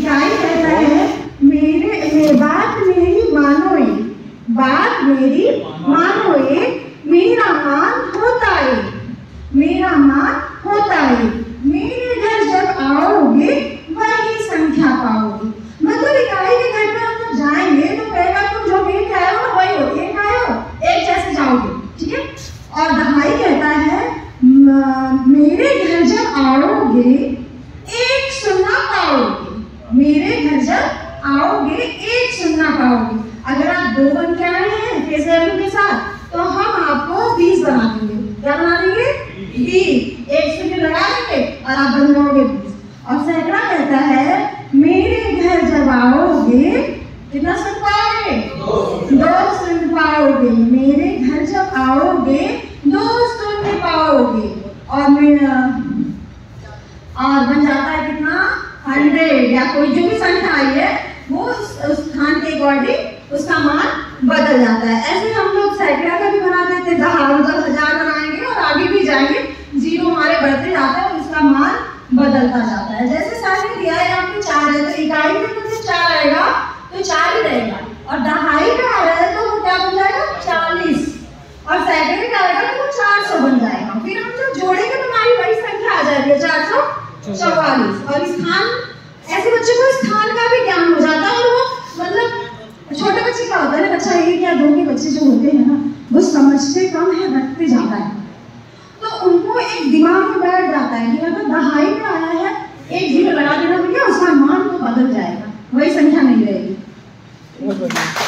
इकाई कहता है बात मेरी मानो एक, बात मेरी मानो एक, मेरा मान होता है, मेरा मान होता है, मेरे घर जब आओगे वही संख्या पाओगे। मतलब इकाई के घर पे हम जब जाएंगे तो पहला तुम जो लेके आए हो वही हो, एक आए हो एक जैसे जाओगे, ठीक है। और दहाई कहता है मेरे घर जब आओगे एक सुनना पाओगे, मेरे घर जब आओगे एक सुनना पाओगे। अगर आप 2 बन के आए हैं फेस वैल्यू के साथ तो हम आपको 20 बना देंगे। क्या बना देंगे? 20। एक शून्य लगा देंगे और आप बन जाओगे 20। और सैकड़ा कहता है मेरे घर जब आओगे कितना सुन पाओगे? 2 सुन पाओगे, मेरे घर जब आओगे 2 सुन पाओगे। और बन जाता है कितना? 100 या कोई जो भी संख्या आई है वो उस स्थान के अकॉर्डिंग उसका मान बदल जाता है। ऐसे हम लोग सैकड़ा का भी बनाते थे, 10,000 बनाएंगे और आगे भी जाएंगे, 0 हमारे बढ़ते जाता है और उसका मान बदलता जाता है। जैसे सारे दिया है यहाँ पे 4 है तो इकाई में तो 4 आएगा तो 4 ही रहेगा, और दहाई का आ रहा है तो वो क्या बन जाएगा? 40। और सैकड़े का आएगा तो वो 400 बन जाएगा। फिर हम जब जोड़ेंगे तो हमारी वही संख्या आ जाएगी 444। और स्थान, ऐसे बच्चे को स्थान का भी ज्ञान हो जाता है। और वो मतलब छोटे बच्चे का होता है, बच्चा 1 या 2 के बच्चे जो होते हैं ना वो समझते कम है रखते ज्यादा है, तो उनको एक दिमाग में बैठ जाता है कि अगर दहाई में आया है 1 0 लगा देना भैया उसका मान तो बदल जाएगा, वही संख्या नहीं रहेगी।